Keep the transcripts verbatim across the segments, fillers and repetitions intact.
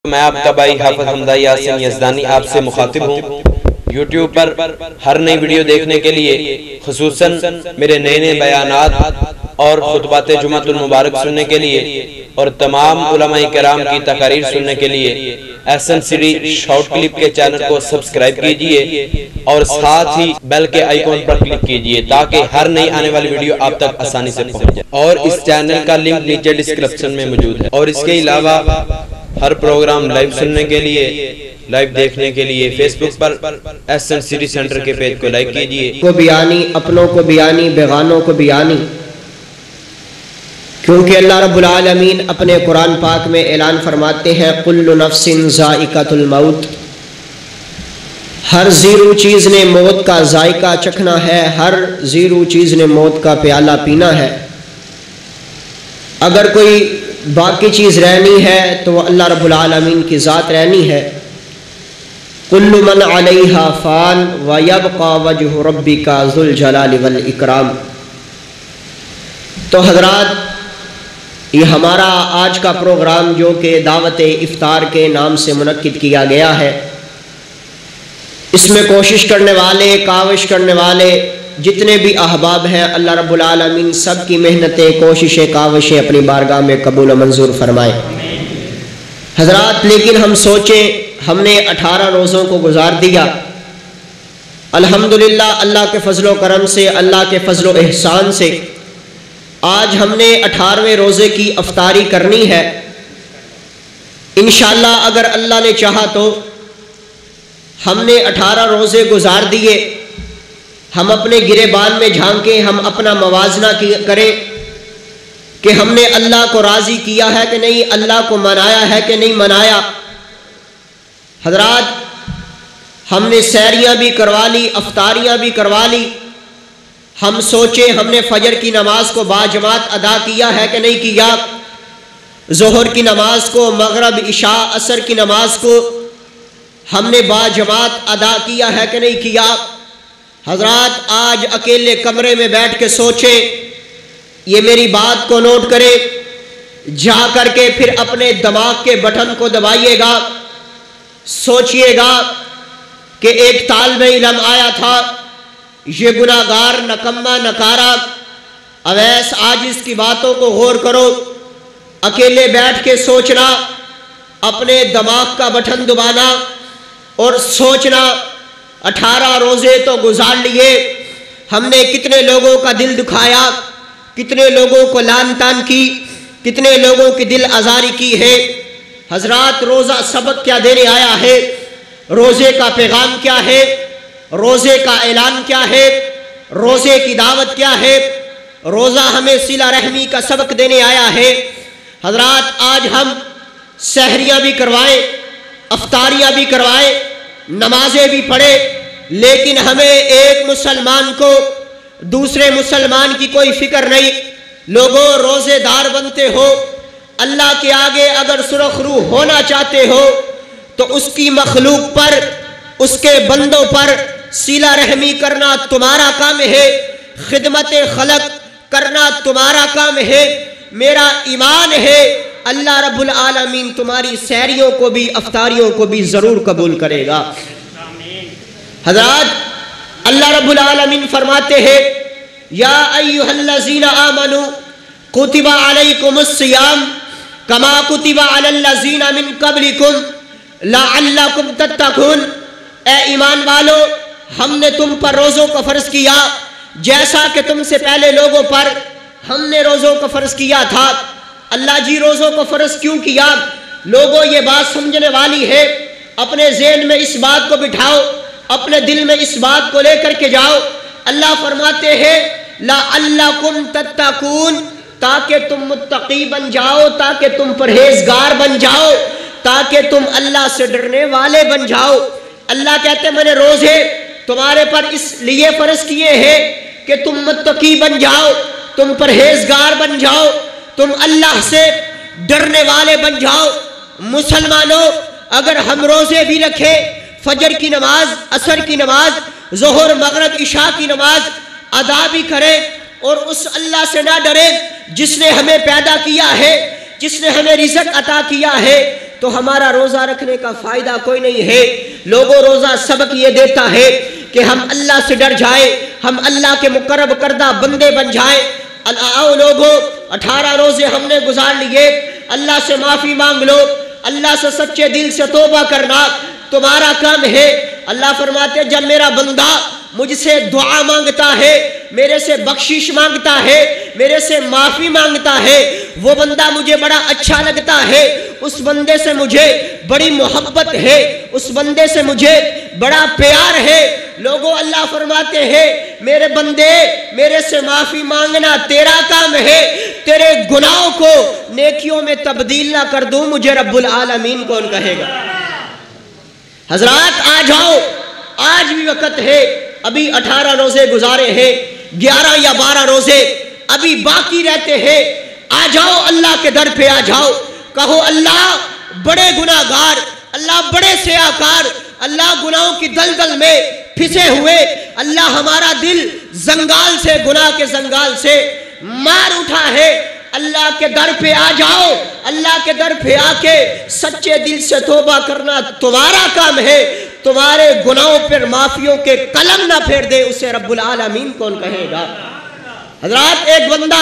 میں آپ کا بھائی حافظ حمدہ یاسین یزدانی آپ سے مخاطب ہوں۔ یوٹیوب پر ہر نئی ویڈیو دیکھنے کے لیے، خصوصاً میرے نئے نئے بیانات اور خطبات جمعۃ المبارک سننے کے لیے اور تمام علماء کرام کی تقاریر سننے کے لیے S N C D short clip کے چینل کو سبسکرائب کیجئے اور ساتھ ہی بیل کے آئیکن پر کلک کیجئے تاکہ ہر نئی آنے والی ویڈیو آپ تک آسانی سے پہنچ جائے، اور اس چینل کا لنک نیچے ڈسکرپشن میں موجود ہے۔ اور اس کے علاوہ ہر پروگرام لائیو سننے کے لیے، لائیو دیکھنے کے لیے فیس بک پر S N C D centre کے پیج کو لائک کیجئے۔ کو بھی آنی، اپنوں کو بھی آنی، بیگانوں کو بھی آنی، کیونکہ اللہ رب العالمین اپنے قرآن پاک میں اعلان فرماتے ہیں کل نفس ذائقۃ الموت، ہر زیرو چیز نے موت کا ذائقہ چکھنا ہے، ہر زیرو چیز نے موت کا پیالہ پینا ہے۔ اگر کوئی باقی چیز رہنی ہے تو وہ اللہ رب العالمین کی ذات رہنی ہے۔ کل من علیہا فان ویبقى وجہ ربک ذو الجلال والاکرام۔ تو حضرات، یہ ہمارا آج کا پروگرام جو کہ دعوت افطار کے نام سے منعقد کیا گیا ہے، اس میں کوشش کرنے والے، کاوش کرنے والے جتنے بھی احباب ہیں، اللہ رب العالمین سب کی محنتیں، کوششیں، کاوشیں اپنی بارگاہ میں قبول و منظور فرمائے۔ حضرات، لیکن ہم سوچیں، ہم نے اٹھارہ روزوں کو گزار دیا، الحمدللہ اللہ کے فضل و کرم سے، اللہ کے فضل و احسان سے آج ہم نے اٹھارہویں روزے کی افطاری کرنی ہے۔ انشاءاللہ اگر اللہ نے چاہا تو ہم نے اٹھارہ روزے گزار دیے، ہم اپنے گریبان میں جھانکیں، ہم اپنا موازنہ کریں کہ ہم نے اللہ کو راضی کیا ہے کہ نہیں، اللہ کو منایا ہے کہ نہیں منایا۔ حضرات، ہم نے سحریاں بھی کروا لی، افطاریاں بھی کروا لی، ہم سوچیں ہم نے فجر کی نماز کو باجماعت ادا کیا ہے کہ نہیں کیا، ظہر کی نماز کو، مغرب، عشاء، عصر کی نماز کو ہم نے باجماعت ادا کیا ہے کہ نہیں کیا۔ حضرات، آج اکیلے کمرے میں بیٹھ کے سوچیں، یہ میری بات کو نوٹ کرے، جا کر کے پھر اپنے دماغ کے بٹن کو دبائیے گا، سوچئے گا کہ ایک طالب علم آیا تھا، یہ گناہگار، نکمہ، نکارا اویس، آج اس کی باتوں کو غور کرو، اکیلے بیٹھ کے سوچنا، اپنے دماغ کا بٹن دبانا اور سوچنا، اٹھارہ روزے تو گزار لیے، ہم نے کتنے لوگوں کا دل دکھایا، کتنے لوگوں کو لان تان کی، کتنے لوگوں کی دل آزاری کی ہے۔ حضرات، روزہ سبق کیا دینے آیا ہے، روزے کا پیغام کیا ہے، روزے کا اعلان کیا ہے، روزے کی دعوت کیا ہے، روزہ ہمیں صلہ رحمی کا سبق دینے آیا ہے۔ حضرات، آج ہم سحریاں بھی کروائیں، افطاریاں بھی کروائیں، نمازیں بھی پڑھیں، لیکن ہمیں ایک مسلمان کو دوسرے مسلمان کی کوئی فکر نہیں۔ لوگوں، روزے دار بنتے ہو، اللہ کے آگے اگر سرخ روح ہونا چاہتے ہو تو اس کی مخلوق پر، اس کے بندوں پر صلہ رحمی کرنا تمہارا کام ہے، خدمت خلق کرنا تمہارا کام ہے۔ میرا ایمان ہے اللہ رب العالمین تمہاری سحریوں کو بھی، افطاریوں کو بھی ضرور قبول کرے گا۔ حضرات، اللہ رب العالمین فرماتے ہیں، یا ایھا الذین آمنوا کتب علیکم الصیام کما کتب علی الذین من قبلکم لعلکم تتقون۔ اے ایمان والو، ہم نے تم پر روزوں کو فرض کیا جیسا کہ تم سے پہلے لوگوں پر ہم نے روزوں کو فرض کیا تھا۔ اللہ جی روزوں کو فرض کیوں کیا؟ لوگوں، یہ بات سمجھنے والی ہے، اپنے ذہن میں اس بات کو بٹھاؤ، اپنے دل میں اس بات کو لے کر کے جاؤ۔ اللہ فرماتے ہیں لعلکم تتقون، تاکہ تم متقی بن جاؤ، تاکہ تم پرہیزگار بن جاؤ، تاکہ تم اللہ سے ڈرنے والے بن جاؤ۔ اللہ کہتے ہیں میں نے روزے تمہارے پر اس لیے فرض کیے ہیں کہ تم متقی بن جاؤ، تم پرہیزگار بن جاؤ، تم اللہ سے ڈرنے والے بن جاؤ۔ مسلمانوں، اگر ہم روزے بھی رکھیں، فجر کی نماز، عصر کی نماز، ظہر، مغرب، عشاء کی نماز ادا بھی کریں اور اس اللہ سے نہ ڈریں جس نے ہمیں پیدا کیا ہے، جس نے ہمیں رزق عطا کیا ہے، تو ہمارا روزہ رکھنے کا فائدہ کوئی نہیں ہے۔ لوگوں روزہ سبق یہ دیتا ہے کہ ہم اللہ سے ڈر جائیں، ہم اللہ کے مقرب کردہ بندے بن جائیں۔ آؤ لوگوں، اٹھارہ روزے ہم نے گزار لیے، اللہ سے معافی مانگ لو، اللہ سے سچے دل سے توبہ کرنا تمہارا کام ہے۔ اللہ فرماتے جب میرا بندہ مجھ سے دعا مانگتا ہے، میرے سے بخشش مانگتا ہے، میرے سے معافی مانگتا ہے، وہ بندہ مجھے بڑا اچھا لگتا ہے، اس بندے سے مجھے بڑی محبت ہے، اس بندے سے مجھے بڑا پیار ہے۔ لوگوں اللہ فرماتے ہیں میرے بندے میرے سے معافی مانگنا تیرا کام ہے، تیرے گناہوں کو نیکیوں میں تبدیل نہ کر دوں مجھے رب العالمین کون کہے گا۔ حضرات آ جاؤ، آج بھی وقت ہے، ابھی اٹھارہ روزے گزارے ہیں، گیارہ یا بارہ روزے ابھی باقی رہتے ہیں۔ آ جاؤ اللہ کے در پہ آ جاؤ، کہو اللہ بڑے گناہ گار، اللہ بڑے سیاکار، اللہ گناہوں کی دلدل میں پھسے ہوئے، اللہ ہمارا دل زنگال سے گناہ کے زنگال سے مار اٹھا ہے۔ اللہ کے در پہ آ جاؤ، اللہ کے در پہ آ کے سچے دل سے توبہ کرنا تمہارا کام ہے۔ تمہارے گناہوں پر معافیوں کے قلم نہ پھیر دے اسے رب العالمین کون کہے گا۔ حضرات ایک بندہ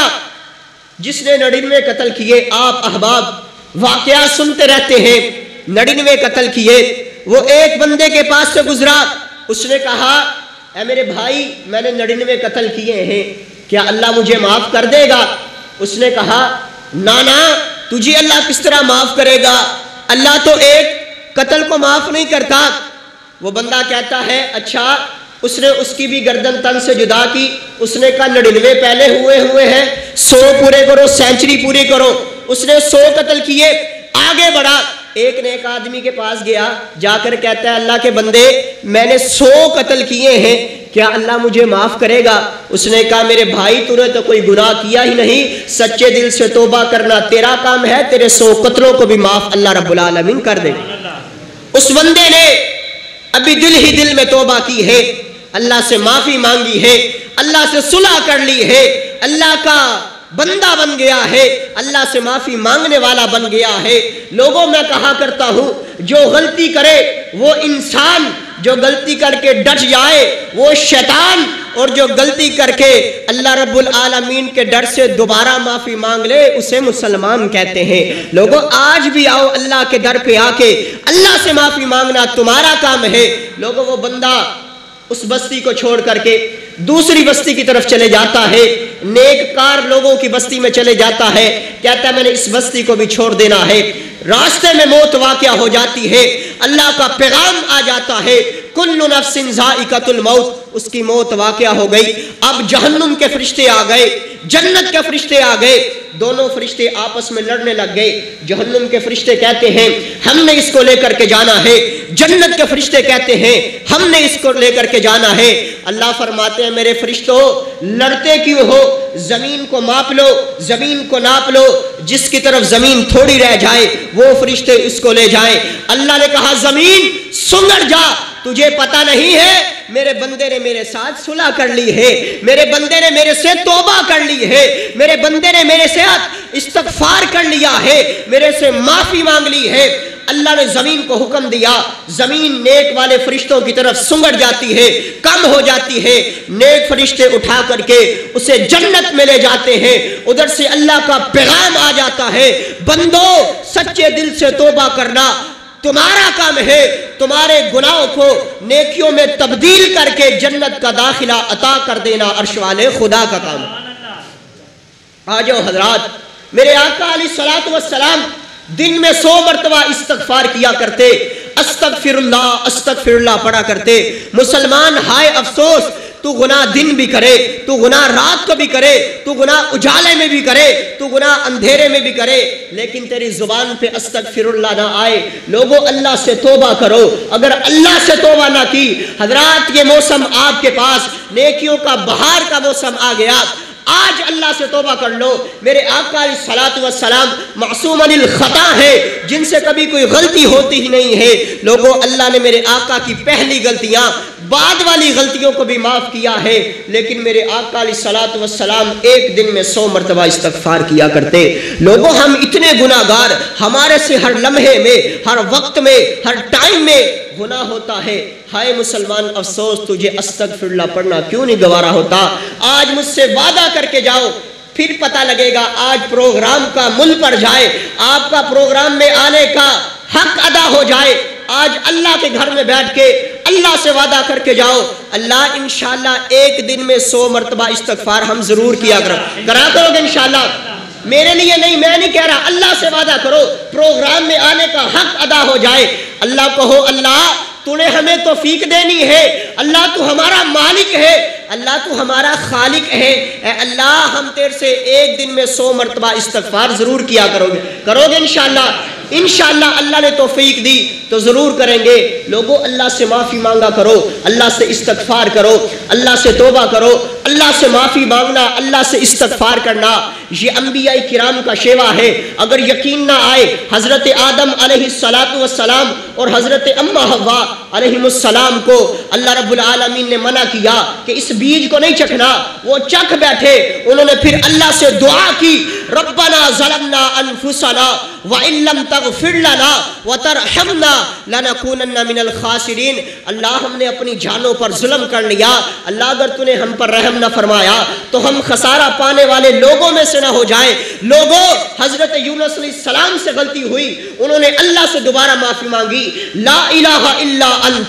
جس نے نڑینوے قتل کیے، آپ احباب واقعات سنتے رہتے ہیں، نڑینوے قتل کیے، وہ ایک بندے کے پاس سے گزرا، اس نے کہا اے میرے بھائی میں نے نڑینوے قتل کیے ہیں، کیا اللہ مجھے معاف کر دے گا؟ اس نے کہا نانا تجھے اللہ کس طرح معاف کرے گا، اللہ تو ایک قتل کو معاف نہیں کرتا۔ وہ بندہ کہتا ہے اچھا، اس نے اس کی بھی گردن تن سے جدا کی، اس نے کہا نڑینوے پہلے ہوئے ہوئے ہیں، سو پورے کرو، سینچری پوری کرو۔ اس نے سو قتل کیے، آگے بڑھا، ایک نے ایک آدمی کے پاس گیا، جا کر کہتا ہے اللہ کے بندے میں نے سو قتل کیے ہیں، کیا اللہ مجھے معاف کرے گا؟ اس نے کہا میرے بھائی تو نے تو کوئی گناہ کیا ہی نہیں، سچے دل سے توبہ کرنا تیرا کام ہے، تیرے سو قتلوں کو بھی معاف اللہ رب العالمین کر دے گا۔ اس بندے نے ابھی دل ہی دل میں توبہ کی ہے، اللہ سے معافی مانگی ہے، اللہ سے صلح کر لی ہے، اللہ کا بندہ بن گیا ہے، اللہ سے معافی مانگنے والا بن گیا ہے۔ لوگوں میں کہا کرتا ہوں جو غلطی کرے وہ انسان، جو غلطی کر کے ڈٹ جائے وہ شیطان، اور جو غلطی کر کے اللہ رب العالمین کے ڈر سے دوبارہ معافی مانگ لے اسے مسلمان کہتے ہیں۔ لوگوں آج بھی آؤ اللہ کے در پہ آ کے اللہ سے معافی مانگنا تمہارا کام ہے۔ لوگوں وہ بندہ اس بستی کو چھوڑ کر کے دوسری بستی کی طرف چلے جاتا ہے، نیک کار لوگوں کی بستی میں چلے جاتا ہے، کہتا ہے میں نے اس بستی کو بھی چھوڑ دینا ہے۔ راستے میں موت واقع ہو جاتی ہے، اللہ کا پیغام آ جاتا ہے کل نفس ذائقۃ الموت، اس کی موت واقع ہو گئی۔ اب جہنم کے فرشتے آ گئے، جنت کے فرشتے آ گئے، دونوں فرشتے آپس میں لڑنے لگ گئے۔ جہنم کے فرشتے کہتے ہیں ہم نے اس کو لے کر کے جانا ہے، جنت کے فرشتے کہتے ہیں ہم نے اس کو لے کر کے جانا ہے۔ اللہ فرماتے ہیں میرے فرشتوں لڑتے کیوں ہو، زمین کو ماپ لو، زمین کو ناپ لو، جس کی طرف زمین تھوڑی رہ جائے وہ فرشتے اس کو لے جائیں۔ اللہ نے کہا زمین سنگڑ جا، تجھے پتہ نہیں ہے میرے بندے نے میرے ساتھ صلح کر لی ہے، میرے بندے نے میرے سے توبہ کر لی ہے، میرے بندے نے میرے سے استغفار کر لیا ہے، میرے سے معافی مانگ لی ہے۔ اللہ نے زمین کو حکم دیا، زمین نیک والے فرشتوں کی طرف سنگڑ جاتی ہے، کم ہو جاتی ہے، نیک فرشتے اٹھا کر کے اسے جنت میں لے جاتے ہیں۔ ادھر سے اللہ کا پیغام آ جاتا ہے بندو سچے دل سے توبہ کرنا تمہارا کام ہے، تمہارے گناہوں کو نیکیوں میں تبدیل کر کے جنت کا داخلہ عطا کر دینا عرش والے خدا کا کام ہے۔ آ جاؤ حضرات، میرے آقا علیہ الصلوۃ والسلام دن میں سو مرتبہ استغفار کیا کرتے، استغفر اللہ استغفر اللہ پڑھا کرتے۔ مسلمان ہائے افسوس، تو گناہ دن بھی کرے، تو گناہ رات کو بھی کرے، تو گناہ اجالے میں بھی کرے، تو گناہ اندھیرے میں بھی کرے، لیکن تیری زبان پہ استغفر اللہ نہ آئے۔ لوگوں اللہ سے توبہ کرو، اگر اللہ سے توبہ نہ کی، حضرات یہ موسم آپ کے پاس نیکیوں کا بہار کا موسم آ گیا، آج اللہ سے توبہ کر لو۔ میرے آقا علیہ الصلوۃ والسلام معصوم عن الخطا ہے، جن سے کبھی کوئی غلطی ہوتی ہی نہیں ہے۔ لوگوں اللہ نے میرے آقا کی پہلی غلطیاں بعد والی غلطیوں کو بھی معاف کیا ہے، لیکن میرے آقا علیہ الصلوۃ والسلام ایک دن میں سو مرتبہ استغفار کیا کرتے۔ لوگوں ہم اتنے گناہگار، ہمارے سے ہر لمحے میں، ہر وقت میں، ہر ٹائم میں گناہ ہوتا ہے۔ ہائے مسلمان افسوس، تجھے استغفر اللہ پڑھنا کیوں نہیں گوارا ہوتا؟ آج مجھ سے وعدہ کر کے جاؤ، پھر پتہ لگے گا آج پروگرام کا مل پڑ جائے، آپ کا پروگرام میں آنے کا حق ادا ہو جائے۔ آج اللہ کے گھر میں بیٹھ کے اللہ سے وعدہ کر کے جاؤ، اللہ انشاءاللہ ایک دن میں سو مرتبہ استغفار ہم ضرور کیا کرو کرا کرو گے انشاءاللہ۔ میرے لیے نہیں، میں نہیں کہہ رہا، اللہ سے وعدہ کرو پروگرام میں آنے کا حق ادا ہو جائے۔ اللہ کہو اللہ تو نے ہمیں توفیق دینی ہے، اللہ تو ہمارا مالک ہے، اللہ تو ہمارا خالق ہے، اے اللہ ہم تیرے سے ایک دن میں سو مرتبہ استغفار ضرور کیا کرو گے کرو گے انشاءاللہ۔ انشاءاللہ اللہ نے توفیق دی تو ضرور کریں گے۔ لوگوں اللہ سے معافی مانگا کرو، اللہ سے استغفار کرو، اللہ سے توبہ کرو۔ اللہ سے معافی مانگنا، اللہ سے استغفار کرنا، یہ انبیاء کرام کا شیوا ہے۔ اگر یقین نہ آئے، حضرت آدم علیہ الصلوۃ والسلام اور حضرت اما حوا علیہ السلام کو اللہ رب العالمین نے منع کیا کہ اس بیج کو نہیں چکھنا، وہ چکھ بیٹھے۔ انہوں نے پھر اللہ سے دعا کی، ربنا ظلمنا انفسنا وان لم تغفر لنا وترحمنا لنکونن من الخاسرین۔ اللہ ہم نے اپنی جانوں پر ظلم کر لیا، اللہ اگر تو نے ہم پر رحم نہ فرمایا تو ہم خسارہ پانے والے لوگوں میں سے نہ ہو جائیں۔ لوگوں حضرت یونس علیہ السلام سے غلطی ہوئی، انہوں نے اللہ سے دوبارہ معافی مانگی، لا الہ الا انت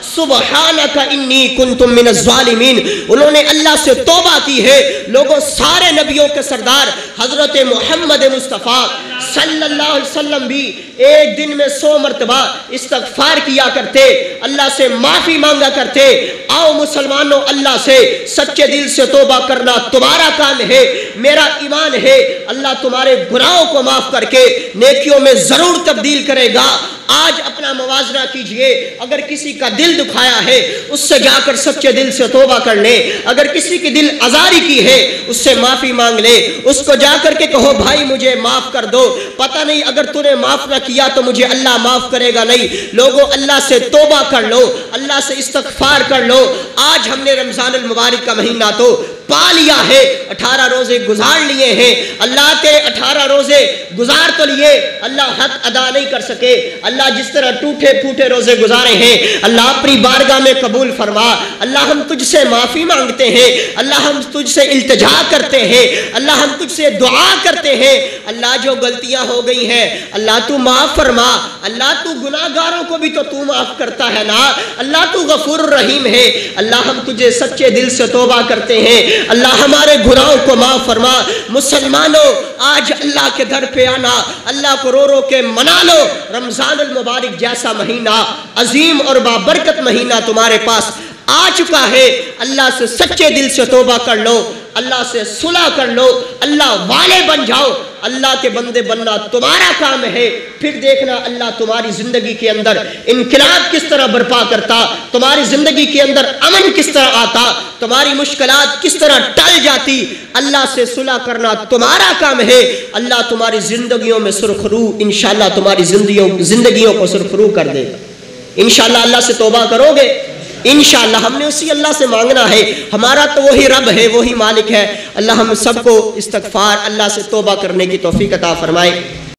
سبحانک انی کنت من الظالمین۔ انہوں نے اللہ سے توبہ کی ہے۔ لوگوں سارے نبیوں کے سردار حضرت محمد مصطفیٰ صلی اللہ علیہ وسلم بھی ایک دن میں سو مرتبہ استغفار کیا کرتے، اللہ سے معافی مانگا کرتے۔ آؤ مسلمانوں، اللہ سے سچے دل سے توبہ کرنا تمہارا کام ہے، میرا ایمان ہے اللہ تمہارے گناہوں کو معاف کر کے نیکیوں میں ضرور تبدیل کرے گا۔ آج اپنا موازنہ کیجئے، اگر کسی کا دل دکھایا ہے اس سے جا کر سچے دل سے توبہ کر لے، اگر کسی کی دل آزاری کی ہے اس سے معافی مانگ لے، اس کو جا کر کے کہو بھائی مجھے معاف کر دو، پتہ نہیں اگر تو نے معاف نہ کیا تو مجھے اللہ معاف کرے گا نہیں۔ لوگوں اللہ سے توبہ کر لو، اللہ سے استغفار کر لو۔ آج ہم نے رمضان المبارک کا مہینہ تو پا لیا ہے، اٹھارہ روزے گزار لیے ہیں، اللہ کے اٹھارہ روزے گزار تو لیے، اللہ حق ادا نہیں کر سکے۔ اللہ جس طرح ٹوٹے پھوٹے روزے گزارے ہیں اللہ اپنی بارگاہ میں قبول فرما۔ اللہ ہم تجھ سے معافی مانگتے ہیں، اللہ ہم تجھ سے التجا کرتے ہیں، اللہ ہم تجھ سے دعا کرتے ہیں۔ اللہ جو غلطیاں ہو گئی ہیں اللہ تو معاف فرما، اللہ تو گناہ گاروں کو بھی تو تو معاف کرتا ہے نا، اللہ تو غفور الرحیم ہے۔ اللہ ہم تجھے سچے دل سے توبہ کرتے ہیں، اللہ ہمارے گناہوں کو معاف فرما۔ مسلمانوں آج اللہ کے در پہ آنا، اللہ کو رو رو کے منا لو۔ رمضان المبارک جیسا مہینہ، عظیم اور بابرکت مہینہ تمہارے پاس آ چکا ہے۔ اللہ سے سچے دل سے توبہ کر لو، اللہ سے صلح کر لو، اللہ والے بن جاؤ۔ اللہ کے بندے بننا تمہارا کام ہے، پھر دیکھنا اللہ تمہاری زندگی کے اندر انقلاب کس طرح برپا کرتا، تمہاری زندگی کے اندر امن کس طرح آتا، تمہاری مشکلات کس طرح ٹل جاتی۔ اللہ سے صلح کرنا تمہارا کام ہے، اللہ تمہاری زندگیوں میں سرخرو انشاءاللہ تمہاری زندگیوں زندگیوں کو سرخرو کر دے گا۔ انشاءاللہ اللہ سے توبہ کرو گے، انشاءاللہ ہم نے اسی اللہ سے مانگنا ہے، ہمارا تو وہی رب ہے، وہی مالک ہے۔ اللہ ہم سب کو استغفار، اللہ سے توبہ کرنے کی توفیق عطا فرمائے۔